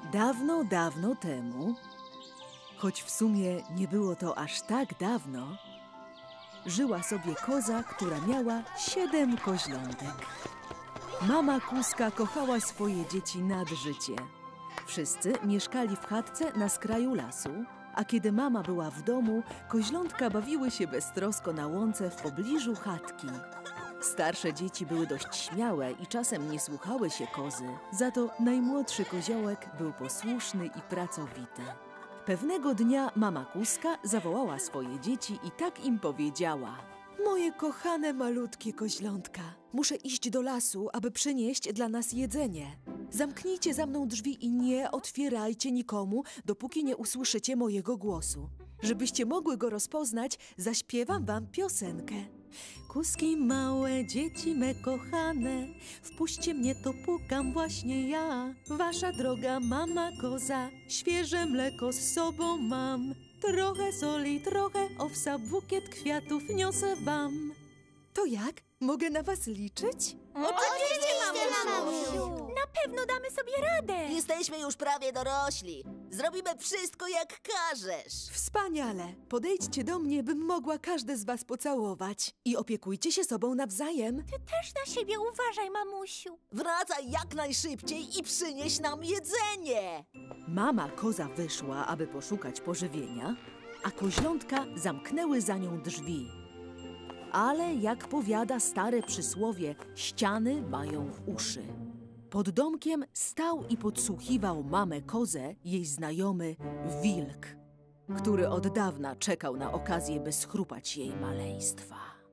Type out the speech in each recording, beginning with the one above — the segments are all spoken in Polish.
Dawno, dawno temu, choć w sumie nie było to aż tak dawno, żyła sobie koza, która miała 7 koźlątek. Mama Kuzka kochała swoje dzieci nad życie. Wszyscy mieszkali w chatce na skraju lasu, a kiedy mama była w domu, koźlątka bawiły się beztrosko na łące w pobliżu chatki. Starsze dzieci były dość śmiałe i czasem nie słuchały się kozy, za to najmłodszy koziołek był posłuszny i pracowity. Pewnego dnia mama Kuzka zawołała swoje dzieci i tak im powiedziała: moje kochane malutkie koźlątka, muszę iść do lasu, aby przynieść dla nas jedzenie. Zamknijcie za mną drzwi i nie otwierajcie nikomu, dopóki nie usłyszycie mojego głosu. Żebyście mogły go rozpoznać, zaśpiewam wam piosenkę. Kuzki małe, dzieci me kochane, wpuśćcie mnie, to pukam właśnie ja. Wasza droga mama koza, świeże mleko z sobą mam. Trochę soli, trochę owsa, bukiet kwiatów niosę wam. To jak? Mogę na was liczyć? Oczywiście, mamusiu! Na pewno damy sobie radę! Jesteśmy już prawie dorośli. Zrobimy wszystko, jak każesz. Wspaniale! Podejdźcie do mnie, bym mogła każde z was pocałować. I opiekujcie się sobą nawzajem. Ty też na siebie uważaj, mamusiu! Wracaj jak najszybciej i przynieś nam jedzenie. Mama koza wyszła, aby poszukać pożywienia, a koźlątka zamknęły za nią drzwi. Ale jak powiada stare przysłowie, ściany mają uszy. Pod domkiem stał i podsłuchiwał mamę kozę jej znajomy wilk, który od dawna czekał na okazję, by schrupać jej maleństwa.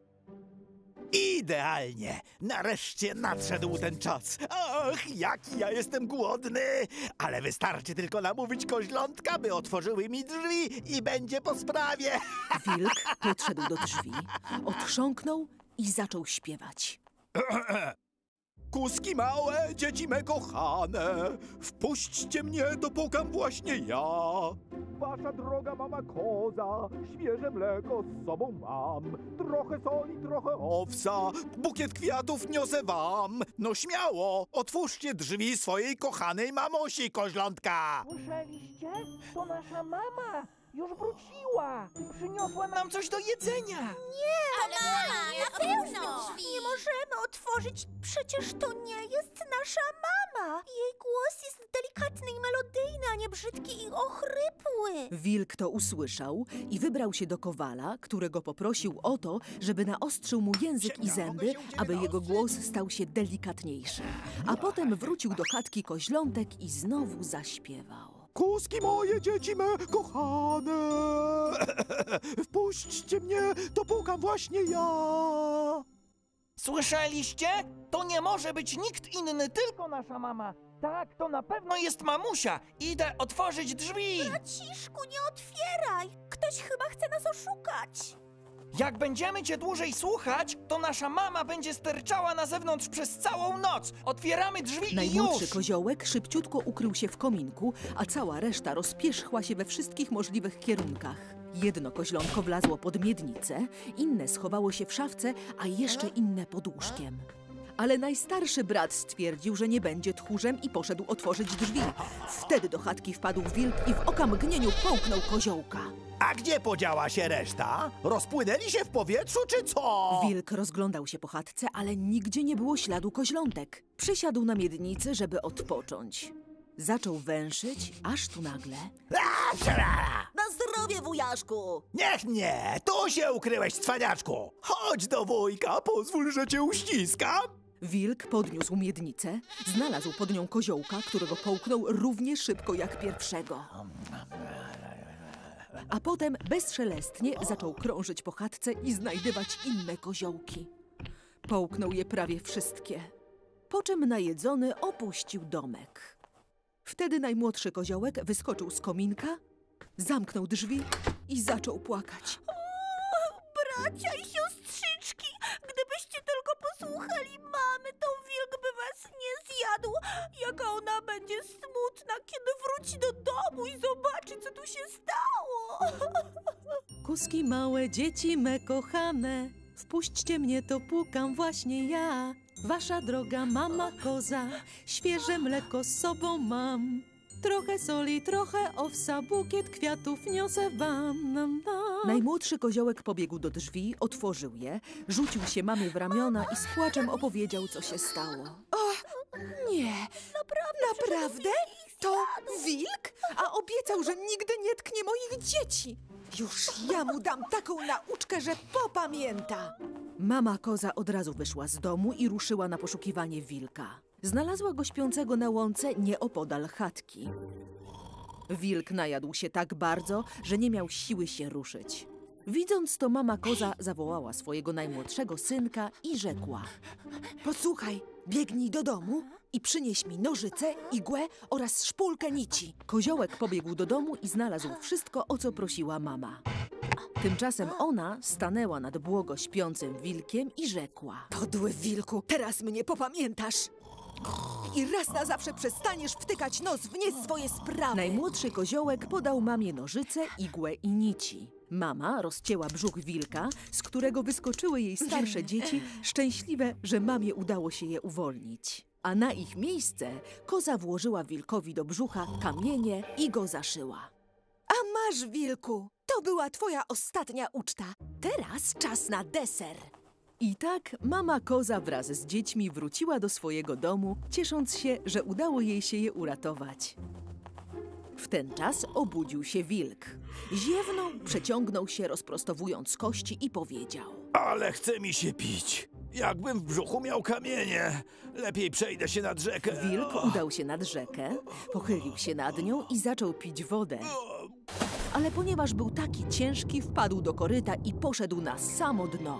Idealnie! Nareszcie nadszedł ten czas. Ach, jaki ja jestem głodny! Ale wystarczy tylko namówić koźlątka, by otworzyły mi drzwi i będzie po sprawie. Wilk podszedł do drzwi, otrząknął i zaczął śpiewać. Kuzki małe, dzieci me kochane, wpuśćcie mnie, dopukam właśnie ja. Wasza droga mama koza, świeże mleko z sobą mam. Trochę soli, trochę owsa, bukiet kwiatów niosę wam. No śmiało, otwórzcie drzwi swojej kochanej mamusi, koźlątka. Słyszeliście? To nasza mama! Już wróciła! Przyniosła nam coś do jedzenia! Ale mama, na pewno! Nie możemy otworzyć, przecież to nie jest nasza mama! Jej głos jest delikatny i melodyjny, a nie brzydki i ochrypły! Wilk to usłyszał i wybrał się do kowala, którego poprosił o to, żeby naostrzył mu język i zęby, aby jego głos stał się delikatniejszy. A potem wrócił do chatki koźlątek i znowu zaśpiewał. Kuzki moje, dzieci me kochane, wpuśćcie mnie, dopukam właśnie ja. Słyszeliście? To nie może być nikt inny, tylko nasza mama! Tak, to na pewno jest mamusia! Idę otworzyć drzwi! Braciszku, nie otwieraj! Ktoś chyba chce nas oszukać! Jak będziemy cię dłużej słuchać, to nasza mama będzie sterczała na zewnątrz przez całą noc! Otwieramy drzwi i Najmłodszy już! koziołek szybciutko ukrył się w kominku, a cała reszta rozpierzchła się we wszystkich możliwych kierunkach. Jedno koźlątko wlazło pod miednicę, inne schowało się w szafce, a jeszcze inne pod łóżkiem. Ale najstarszy brat stwierdził, że nie będzie tchórzem i poszedł otworzyć drzwi. Wtedy do chatki wpadł wilk i w okamgnieniu połknął koziołka. A gdzie podziała się reszta? Rozpłynęli się w powietrzu, czy co? Wilk rozglądał się po chatce, ale nigdzie nie było śladu koźlątek. Przysiadł na miednicy, żeby odpocząć. Zaczął węszyć, aż tu nagle... Na zdrowie, wujaszku! Niech nie, tu się ukryłeś, cwaniaczku. Chodź do wujka, pozwól, że cię uściskam. Wilk podniósł miednicę, znalazł pod nią koziołka, którego połknął równie szybko jak pierwszego. A potem bezszelestnie zaczął krążyć po chatce i znajdywać inne koziołki. Połknął je prawie wszystkie, po czym najedzony opuścił domek. Wtedy najmłodszy koziołek wyskoczył z kominka, zamknął drzwi i zaczął płakać. Bracia i siostrzyczki, gdybyście tylko posłuchali mamy, to wilk by was nie zjadł. Jaka ona będzie smutna, kiedy wróci do domu i zobaczy, co tu się stało. Kuzki małe, dzieci me kochane, wpuśćcie mnie, to pukam właśnie ja. Wasza droga mama koza, świeże mleko z sobą mam. Trochę soli, trochę owsa, bukiet kwiatów niosę wam. Najmłodszy koziołek pobiegł do drzwi, otworzył je, rzucił się mamie w ramiona i z płaczem opowiedział, co się stało. Nie, naprawdę? To wilk? A obiecał, że nigdy nie tknie moich dzieci. Już ja mu dam taką nauczkę, że popamięta. Mama koza od razu wyszła z domu i ruszyła na poszukiwanie wilka. Znalazła go śpiącego na łące nieopodal chatki. Wilk najadł się tak bardzo, że nie miał siły się ruszyć. Widząc to, mama koza zawołała swojego najmłodszego synka i rzekła: Posłuchaj, biegnij do domu i przynieś mi nożyce, igłę oraz szpulkę nici. Koziołek pobiegł do domu i znalazł wszystko, o co prosiła mama. Tymczasem ona stanęła nad błogo śpiącym wilkiem i rzekła: Podły wilku, teraz mnie popamiętasz. I raz na zawsze przestaniesz wtykać nos w nie swoje sprawy. Najmłodszy koziołek podał mamie nożyce, igłę i nici. Mama rozcięła brzuch wilka, z którego wyskoczyły jej starsze dzieci, szczęśliwe, że mamie udało się je uwolnić. A na ich miejsce koza włożyła wilkowi do brzucha kamienie i go zaszyła. A masz, wilku, to była twoja ostatnia uczta. Teraz czas na deser. I tak mama koza wraz z dziećmi wróciła do swojego domu, ciesząc się, że udało jej się je uratować. W ten czas obudził się wilk. Ziewnął, przeciągnął się, rozprostowując kości i powiedział: Ale chce mi się pić. Jakbym w brzuchu miał kamienie. Lepiej przejdę się nad rzekę. Wilk udał się nad rzekę, pochylił się nad nią i zaczął pić wodę. Ale ponieważ był taki ciężki, wpadł do koryta i poszedł na samo dno.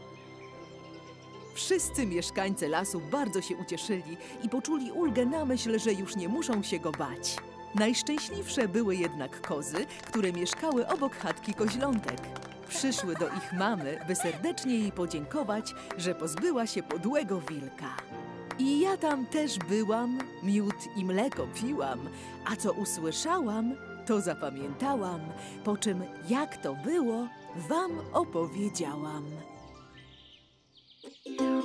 Wszyscy mieszkańcy lasu bardzo się ucieszyli i poczuli ulgę na myśl, że już nie muszą się go bać. Najszczęśliwsze były jednak kozy, które mieszkały obok chatki koźlątek. Przyszły do ich mamy, by serdecznie jej podziękować, że pozbyła się podłego wilka. I ja tam też byłam, miód i mleko piłam, a co usłyszałam, to zapamiętałam, po czym jak to było, wam opowiedziałam.